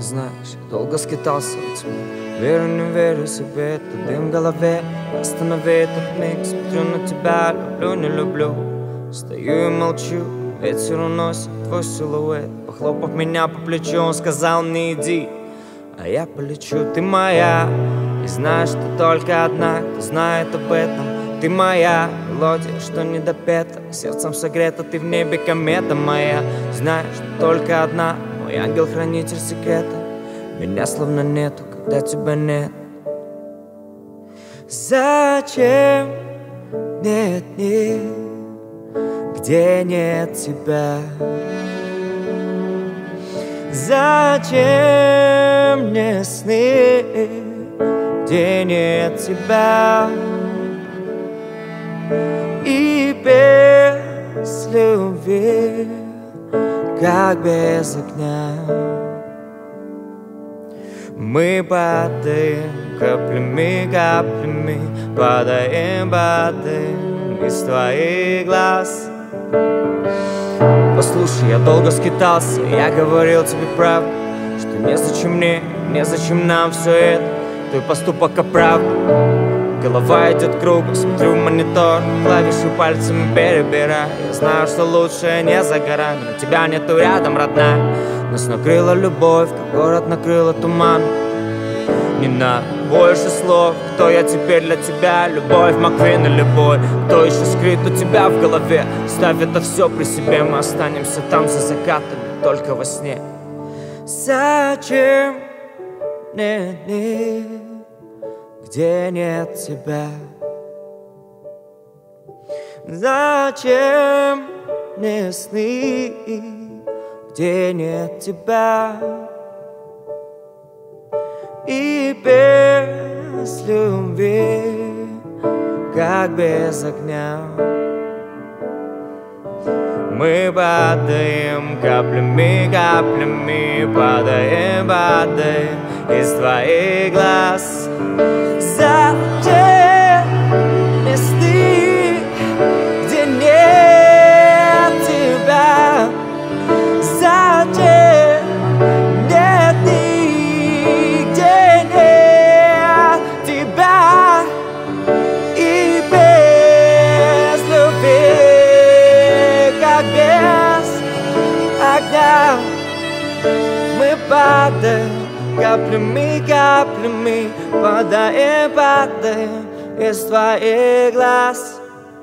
знаешь, я долго скитался во тьме. Верю, не верю себе, это дым в голове. Останови этот миг, смотрю на тебя, люблю, не люблю. Стою и молчу, ветер уносит твой силуэт. Похлопав меня по плечу, он сказал: не иди, а я полечу. Ты моя, и знаешь, ты только одна, кто знает об этом. Ты моя мелодия, что не допета, сердцем согрета, ты в небе комета моя. Знаешь, ты только одна, мой ангел-хранитель секрета. Меня словно нету, когда тебя нет. Зачем нет дней, где нет тебя? Зачем мне сны, где нет тебя? И без любви, как без огня, мы падаем каплями, каплями, падаем, падаем из твоих глаз. Послушай, я долго скитался, я говорил тебе правду, что незачем мне, незачем нам все это. Твой поступок оправдан. Голова идет кругом, смотрю в монитор, клавиши пальцами перебираю. Я знаю, что лучшее не за горами, но тебя нету рядом, родная. Нас накрыла любовь, как город накрыла туман. Не надо больше слов, кто я теперь для тебя? Любовь, Маквин или бой? Кто еще скрыт у тебя в голове? Ставь это все при себе, мы останемся там за закатами, только во сне. Зачем нет дней, где нет тебя? Зачем мне сны, где нет тебя? И без любви, как без огня, мы падаем каплями, каплями, падаем, падаем из твоих глаз. Зачем мне сны, где нет тебя? Зачем нет дней, где нет тебя? И без любви, как без огня, мы падаем каплями, каплями, падаем, падаем из твоих глаз.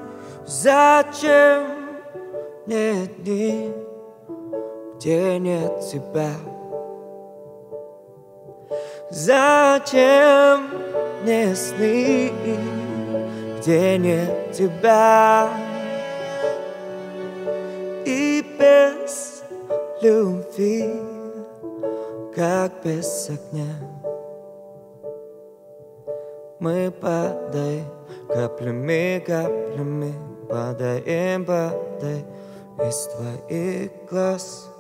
Зачем нет дней, где нет тебя? Зачем мне сны, где нет тебя? И без любви, как без огня, мы падаем каплями, каплями, падаем, падаем из твоих глаз.